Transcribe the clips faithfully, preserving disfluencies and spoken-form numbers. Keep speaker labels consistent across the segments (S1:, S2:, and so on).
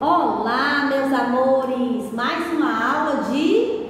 S1: Olá, meus amores! Mais uma aula de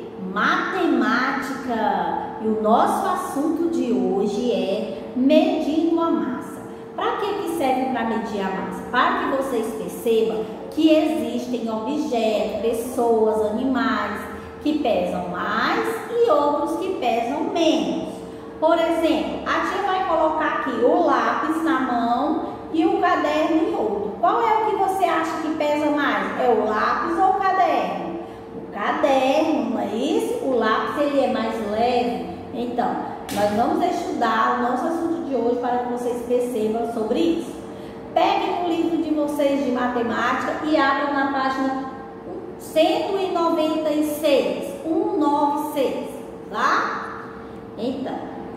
S1: matemática. E o nosso assunto de hoje é medindo a massa. Para que que serve para medir a massa? Para que vocês percebam que existem objetos, pessoas, animais que pesam mais e outros que pesam menos. Por exemplo, a tia vai colocar aqui o lápis na mão e o caderno em outro. Qual é o que você acha que pesa mais? É o lápis ou o caderno? O caderno, não é isso? O lápis ele é mais leve. Então, nós vamos estudar o nosso assunto de hoje para que vocês percebam sobre isso. Peguem o livro de vocês de matemática e abram na página cento e noventa e seis, cento e noventa e seis, tá? Então,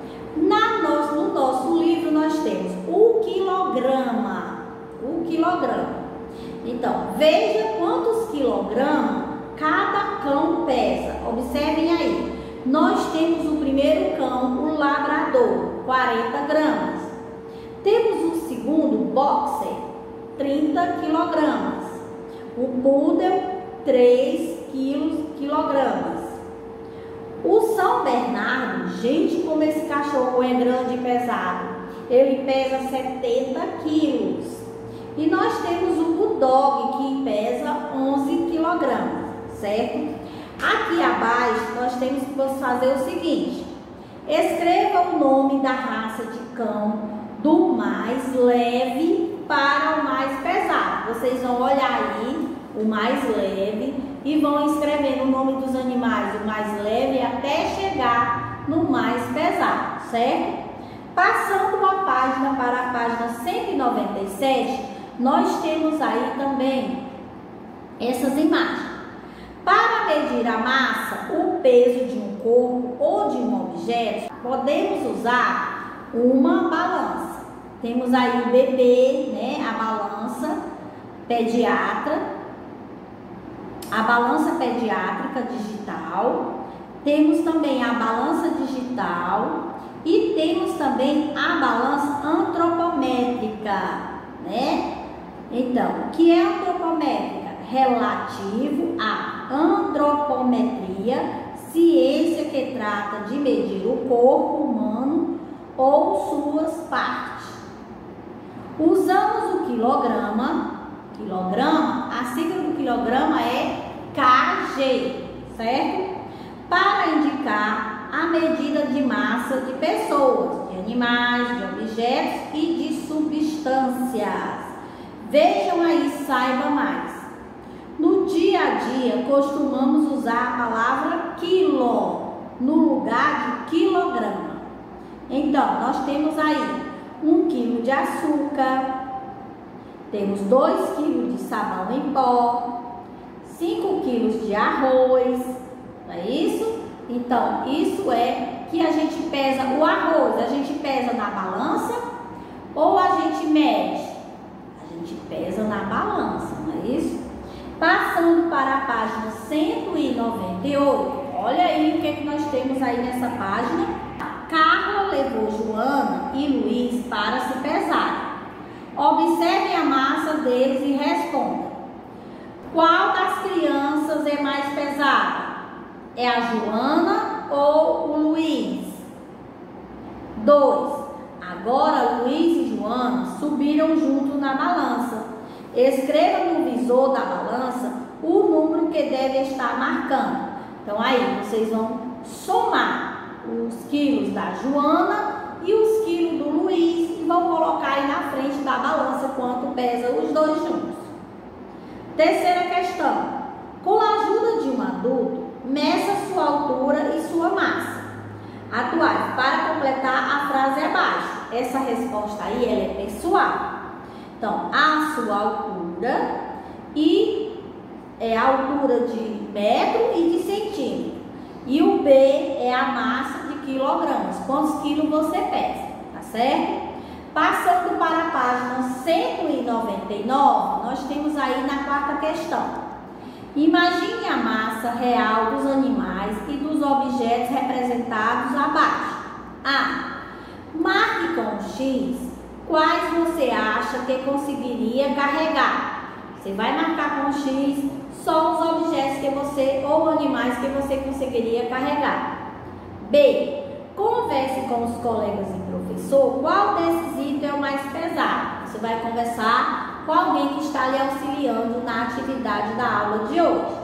S1: na nosso, no nosso livro nós temos o quilograma. O quilograma. Então, veja quantos quilogramas cada cão pesa. Observem aí. Nós temos o primeiro cão, o labrador, quarenta gramas. Temos o segundo, boxer, trinta quilogramas. O poodle, três quilogramas. O São Bernardo, gente, como esse cachorro é grande e pesado. Ele pesa setenta quilos. E nós temos o bulldog, que pesa onze quilogramas, certo? Aqui abaixo, nós temos que fazer o seguinte. Escreva o nome da raça de cão, do mais leve para o mais pesado. Vocês vão olhar aí o mais leve e vão escrevendo o nome dos animais, do mais leve até chegar no mais pesado, certo? Passando a página para a página cento e noventa e sete, nós temos aí também essas imagens. Para medir a massa, o peso de um corpo ou de um objeto, podemos usar uma balança. Temos aí o bebê, né, a balança pediatra, a balança pediátrica digital, temos também a balança digital e temos também a balança antropométrica, né? Então, o que é antropométrica? Relativo à antropometria, ciência que trata de medir o corpo humano ou suas partes. Usamos o quilograma, quilograma, a sigla do quilograma é K G, certo? Para indicar a medida de massa de pessoas, de animais, de objetos e de substâncias. Vejam aí, saiba mais. No dia a dia, costumamos usar a palavra quilo no lugar de quilograma. Então, nós temos aí um quilo de açúcar, temos dois quilos de sabão em pó, cinco quilos de arroz, não é isso? Então, isso é que a gente pesa o arroz, a gente pesa na balança ou a gente mede? A gente pesa na balança, não é isso? Passando para a página cento e noventa e oito, olha aí o que, é que nós temos aí nessa página. Carla levou Joana e Luiz para se pesar. Observem a massa deles e respondam. Qual das crianças é mais pesada? É a Joana ou o Luiz? dois. Agora Luiz e Joana subiram juntos na balança. Escreva no visor da balança o número que deve estar marcando. Então aí vocês vão somar os quilos da Joana e os quilos do Luiz e vão colocar aí na frente da balança quanto pesa os dois juntos. Terceira questão. Com a ajuda de um adulto, meça sua altura e sua massa. Atuais, para completar a frase abaixo. Essa resposta aí ela é pessoal. Então, a sua altura e é a altura de metro e de centímetro. E o B é a massa de quilogramas. Quantos quilos você pesa, tá certo? Passando para a página cento e noventa e nove, nós temos aí na quarta questão. Imagine a massa real dos animais e dos objetos representados abaixo. A. Marque com X quais você acha que conseguiria carregar. Você vai marcar com X só os objetos que você ou animais que você conseguiria carregar. B. Converse com os colegas e professor qual desses itens é o mais pesado. Você vai conversar com alguém que está lhe auxiliando na atividade da aula de hoje.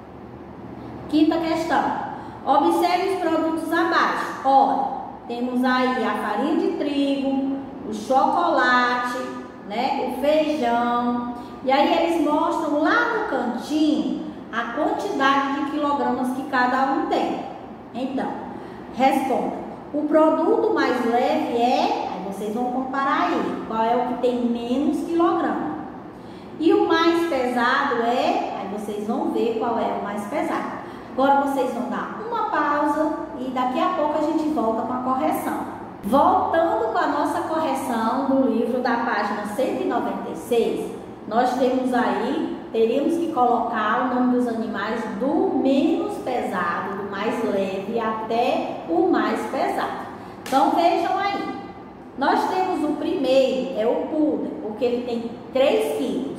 S1: Quinta questão. Observe os produtos abaixo. Olha, temos aí a farinha de trigo, o chocolate, né, o feijão. E aí eles mostram lá no cantinho a quantidade de quilogramas que cada um tem. Então, responda. O produto mais leve é, aí vocês vão comparar aí, qual é o que tem menos quilograma. E o mais pesado é, aí vocês vão ver qual é o mais pesado. Agora vocês vão dar uma pausa e daqui a pouco a gente volta com a correção. Voltando com a nossa correção do livro da página cento e noventa e seis, nós temos aí, teríamos que colocar o nome dos animais do menos pesado, do mais leve até o mais pesado. Então vejam aí, nós temos o primeiro, é o poodle, porque ele tem três quilos.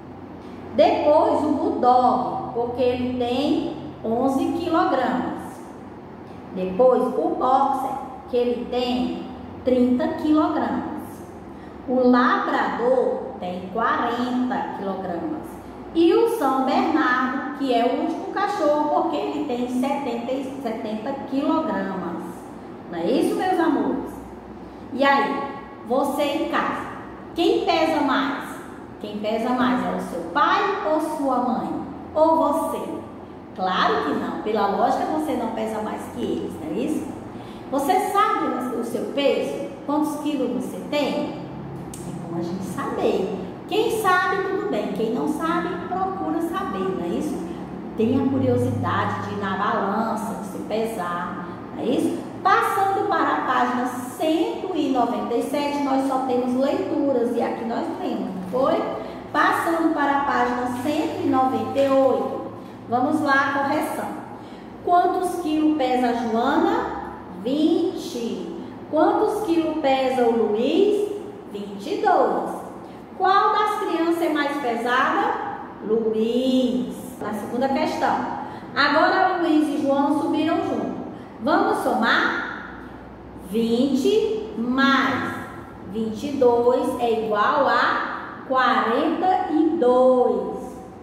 S1: Depois o bulldog, porque ele tem onze quilogramas. Depois o boxer, que ele tem trinta quilogramas. O labrador tem quarenta quilogramas. E o São Bernardo, que é o último cachorro, porque ele tem setenta quilogramas. Não é isso, meus amores? E aí, você em casa, quem pesa mais? Quem pesa mais é o seu pai ou sua mãe? Ou você? Claro que não. Pela lógica, você não pesa mais que eles, não é isso? Você sabe o seu peso? Quantos quilos você tem? É bom a gente saber. Quem sabe, tudo bem. Quem não sabe, procura saber, não é isso? Tenha curiosidade de ir na balança, de se pesar, não é isso? Passando para a página cento e noventa e sete, nós só temos leituras e aqui nós lemos, não foi? Passando para a página cento e noventa e oito, vamos lá a correção. Quantos quilos pesa a Joana? vinte. Quantos quilos pesa o Luiz? vinte e dois. Qual das crianças é mais pesada? Luiz. Na segunda questão. Agora Luiz e João subiram juntos. Vamos somar? vinte mais vinte e dois é igual a quarenta e dois.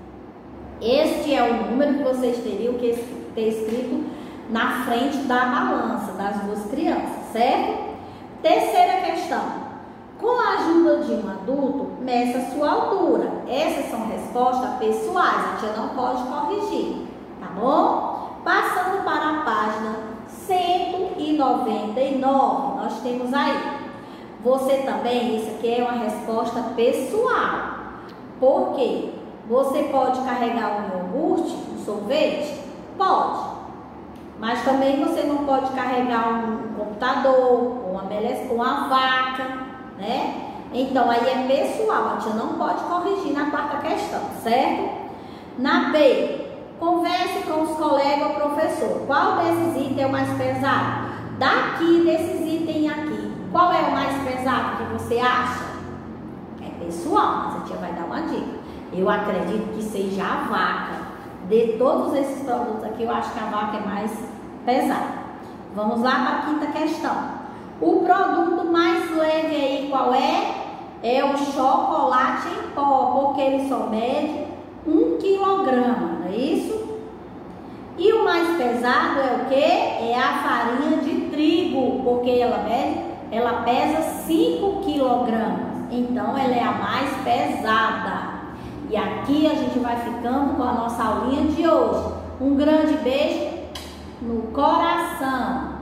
S1: Este é o número que vocês teriam que ter escrito na frente da balança das duas crianças, certo? Terceira questão. Com a ajuda de um adulto, meça a sua altura. Essas são respostas pessoais, a tia não pode corrigir, tá bom? Passando para a página cento e noventa e nove, nós temos aí. Você também, isso aqui é uma resposta pessoal. Por quê? Você pode carregar um iogurte, um sorvete? Pode. Mas também você não pode carregar um computador, uma, uma vaca, né? Então, aí é pessoal, a tia não pode corrigir na quarta questão, certo? Na B, converse com os colegas ou professor. Qual desses itens é o mais pesado? Daqui, desses itens aqui, qual é o mais pesado que você acha? É pessoal, mas a tia vai dar uma dica. Eu acredito que seja a vaca. De todos esses produtos aqui, eu acho que a vaca é mais pesada. Vamos lá para a quinta questão. O produto mais leve aí, qual é? É o chocolate em pó, porque ele só mede um quilograma, não é isso? E o mais pesado é o que? É a farinha de trigo, porque ela, mede, ela pesa cinco quilogramas. Então, ela é a mais pesada. E aqui a gente vai ficando com a nossa aulinha de hoje. Um grande beijo no coração.